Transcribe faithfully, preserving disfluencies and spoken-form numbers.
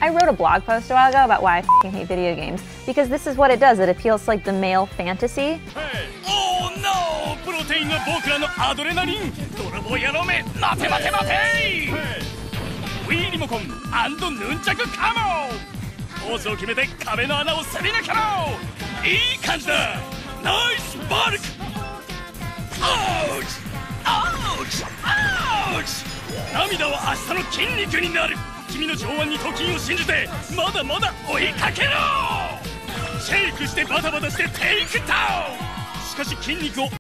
I wrote a blog post a while ago about why I f***ing hate video games, because this is what it does. It appeals to like the male fantasy. Hey. Oh no! プロテインが僕らのアドレナリン。泥棒野郎め、待て待て待て。Wii リモコン&ヌンチャクカモ。ポーズを決めて壁の穴をすり抜けろ。いい感じだ。ナイスバルク。アウチアウチアウチ。涙は明日の筋肉になる。君の上腕二頭筋を信じてまだまだ追いかけろ。シェイクしてバタバタしてテイクダウン。しかし筋肉を